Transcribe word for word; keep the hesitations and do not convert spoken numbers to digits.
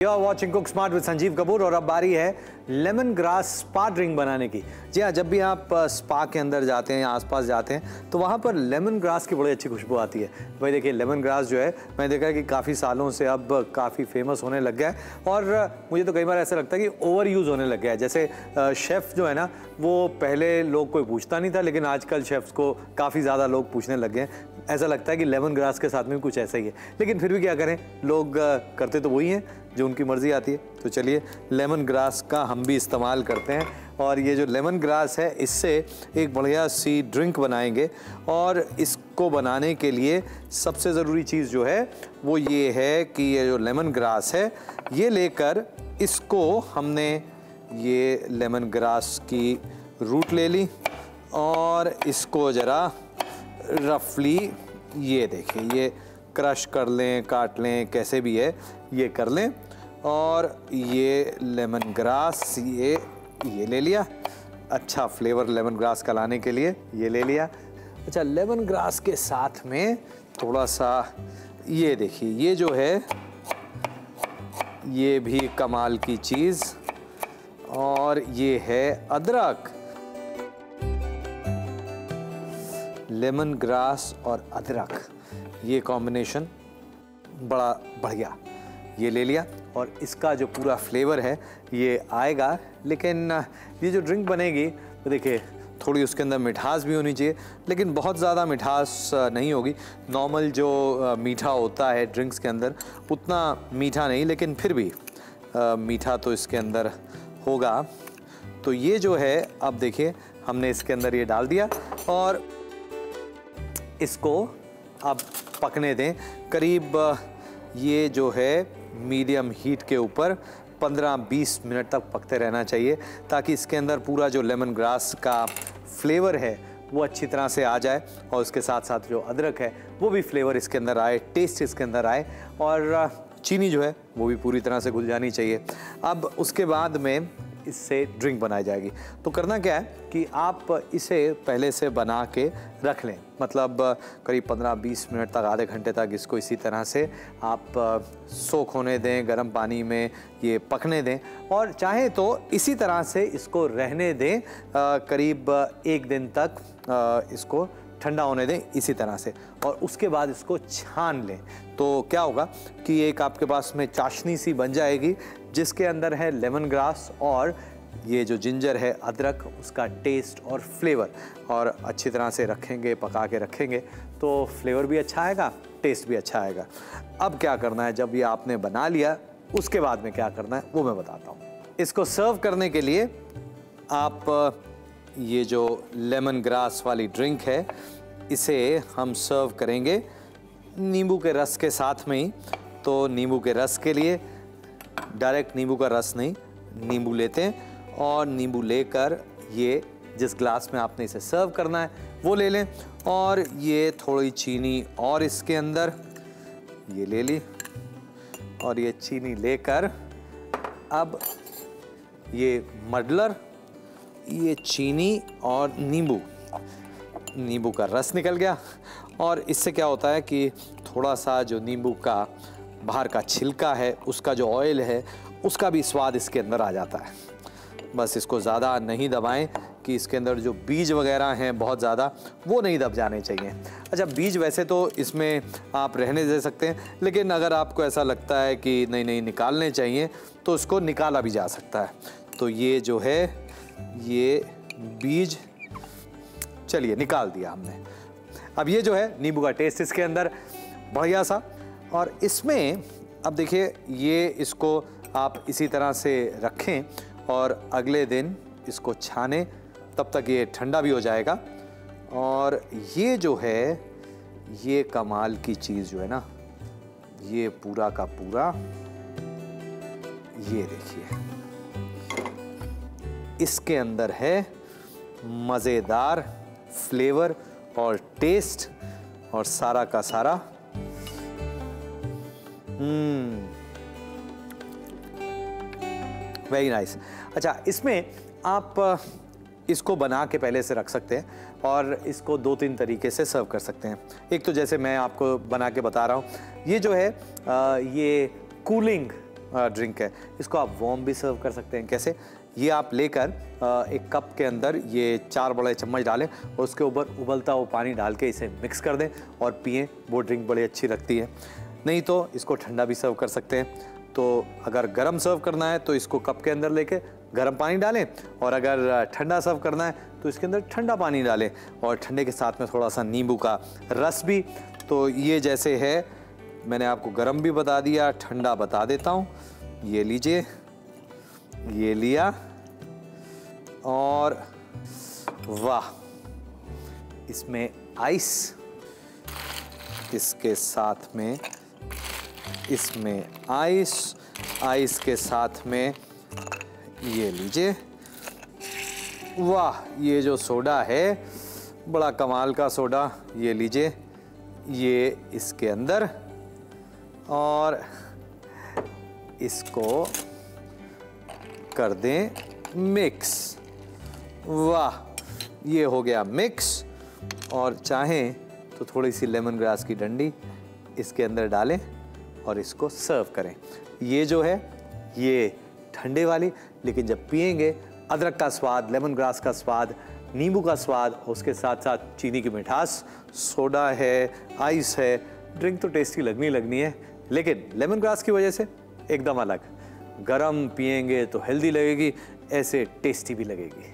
You are watching Cook Smart with Sanjeev Kapoor और अब बारी है लेमन ग्रास स्पा ड्रिंक बनाने की। जी हाँ, जब भी आप स्पा के अंदर जाते हैं या आसपास जाते हैं तो वहाँ पर लेमन ग्रास की बड़ी अच्छी खुशबू आती है। भाई देखिए, लेमन ग्रास जो है मैंने देखा है कि काफ़ी सालों से अब काफ़ी फेमस होने लग गया है और मुझे तो कई बार ऐसा लगता है कि ओवर यूज़ होने लग गया है। जैसे शेफ़ जो है ना, वो पहले लोग कोई पूछता नहीं था, लेकिन आजकल शेफ़्स को काफ़ी ज़्यादा लोग पूछने लग गए हैं। ऐसा लगता है कि लेमन ग्रास के साथ में भी कुछ ऐसा ही है, लेकिन फिर भी क्या करें, लोग करते तो वही हैं जो उनकी मर्ज़ी आती है। तो चलिए लेमन ग्रास का हम भी इस्तेमाल करते हैं और ये जो लेमन ग्रास है इससे एक बढ़िया सी ड्रिंक बनाएंगे। और इसको बनाने के लिए सबसे ज़रूरी चीज़ जो है वो ये है कि ये जो लेमन ग्रास है ये लेकर इसको हमने ये लेमन ग्रास की रूट ले ली और इसको ज़रा रफली ये देखिए ये क्रश कर लें, काट लें, कैसे भी है ये कर लें। और ये लेमन ग्रास ये ये ले लिया, अच्छा फ्लेवर लेमन ग्रास का लाने के लिए ये ले लिया। अच्छा, लेमन ग्रास के साथ में थोड़ा सा ये देखिए, ये जो है ये भी कमाल की चीज़, और ये है अदरक। लेमन ग्रास और अदरक, ये कॉम्बिनेशन बड़ा बढ़िया, ये ले लिया और इसका जो पूरा फ्लेवर है ये आएगा। लेकिन ये जो ड्रिंक बनेगी तो देखिए थोड़ी उसके अंदर मिठास भी होनी चाहिए, लेकिन बहुत ज़्यादा मिठास नहीं होगी। नॉर्मल जो मीठा होता है ड्रिंक्स के अंदर उतना मीठा नहीं, लेकिन फिर भी मीठा तो इसके अंदर होगा। तो ये जो है अब देखिए हमने इसके अंदर ये डाल दिया और इसको अब पकने दें। करीब ये जो है मीडियम हीट के ऊपर पंद्रह बीस मिनट तक पकते रहना चाहिए, ताकि इसके अंदर पूरा जो लेमन ग्रास का फ्लेवर है वो अच्छी तरह से आ जाए और उसके साथ साथ जो अदरक है वो भी फ्लेवर इसके अंदर आए, टेस्ट इसके अंदर आए, और चीनी जो है वो भी पूरी तरह से घुल जानी चाहिए। अब उसके बाद में इससे ड्रिंक बनाई जाएगी। तो करना क्या है कि आप इसे पहले से बना के रख लें, मतलब करीब पंद्रह बीस मिनट तक, आधे घंटे तक इसको इसी तरह से आप सोख होने दें, गर्म पानी में ये पकने दें, और चाहे तो इसी तरह से इसको रहने दें करीब एक दिन तक, इसको ठंडा होने दें इसी तरह से, और उसके बाद इसको छान लें। तो क्या होगा कि एक आपके पास में चाशनी सी बन जाएगी जिसके अंदर है लेमन ग्रास और ये जो जिंजर है अदरक, उसका टेस्ट और फ्लेवर, और अच्छी तरह से रखेंगे, पका के रखेंगे तो फ्लेवर भी अच्छा आएगा, टेस्ट भी अच्छा आएगा। अब क्या करना है, जब ये आपने बना लिया उसके बाद में क्या करना है वो मैं बताता हूँ। इसको सर्व करने के लिए आप ये जो लेमन ग्रास वाली ड्रिंक है इसे हम सर्व करेंगे नींबू के रस के साथ में ही। तो नींबू के रस के लिए डायरेक्ट नींबू का रस नहीं, नींबू लेते हैं और नींबू लेकर ये जिस ग्लास में आपने इसे सर्व करना है वो ले लें, और ये थोड़ी चीनी और इसके अंदर ये ले ली, और ये चीनी लेकर अब ये मडलर, ये चीनी और नींबू, नींबू का रस निकल गया, और इससे क्या होता है कि थोड़ा सा जो नींबू का बाहर का छिलका है, उसका जो ऑयल है, उसका भी स्वाद इसके अंदर आ जाता है। बस इसको ज़्यादा नहीं दबाएं कि इसके अंदर जो बीज वगैरह हैं बहुत ज़्यादा वो नहीं दब जाने चाहिए। अच्छा, बीज वैसे तो इसमें आप रहने दे सकते हैं, लेकिन अगर आपको ऐसा लगता है कि नहीं नहीं निकालने चाहिए तो इसको निकाला भी जा सकता है। तो ये जो है ये बीज, चलिए निकाल दिया हमने। अब ये जो है नींबू का टेस्ट इसके अंदर बढ़िया सा, और इसमें अब देखिए ये इसको आप इसी तरह से रखें और अगले दिन इसको छानें, तब तक ये ठंडा भी हो जाएगा। और ये जो है ये कमाल की चीज़ जो है ना, ये पूरा का पूरा ये देखिए इसके अंदर है मज़ेदार फ्लेवर और टेस्ट, और सारा का सारा हम्म वेरी नाइस। अच्छा, इसमें आप इसको बना के पहले से रख सकते हैं और इसको दो तीन तरीके से सर्व कर सकते हैं। एक तो जैसे मैं आपको बना के बता रहा हूँ, ये जो है आ, ये कूलिंग ड्रिंक है। इसको आप वार्म भी सर्व कर सकते हैं। कैसे? ये आप लेकर एक कप के अंदर ये चार बड़े चम्मच डालें और उसके ऊपर उबलता हुआ पानी डाल के इसे मिक्स कर दें और पिएं। वो ड्रिंक बड़ी अच्छी लगती है। नहीं तो इसको ठंडा भी सर्व कर सकते हैं। तो अगर गरम सर्व करना है तो इसको कप के अंदर लेके गरम पानी डालें, और अगर ठंडा सर्व करना है तो इसके अंदर ठंडा पानी डालें, और ठंडे के साथ में थोड़ा सा नींबू का रस भी। तो ये जैसे है, मैंने आपको गरम भी बता दिया, ठंडा बता देता हूँ। ये लीजिए, ये लिया, और वाह, इसमें आइस, इसके साथ में इसमें आइस, आइस के साथ में ये लीजिए। वाह, ये जो सोडा है बड़ा कमाल का सोडा, ये लीजिए, ये इसके अंदर, और इसको कर दें मिक्स। वाह, ये हो गया मिक्स। और चाहें तो थोड़ी सी लेमन ग्रास की डंडी इसके अंदर डालें और इसको सर्व करें। ये जो है ये ठंडे वाली, लेकिन जब पिएंगे अदरक का स्वाद, लेमन ग्रास का स्वाद, नींबू का स्वाद, उसके साथ साथ चीनी की मिठास, सोडा है, आइस है, ड्रिंक तो टेस्टी लगनी लगनी है, लेकिन लेमन ग्रास की वजह से एकदम अलग। गरम पिएंगे तो हेल्दी लगेगी, ऐसे टेस्टी भी लगेगी।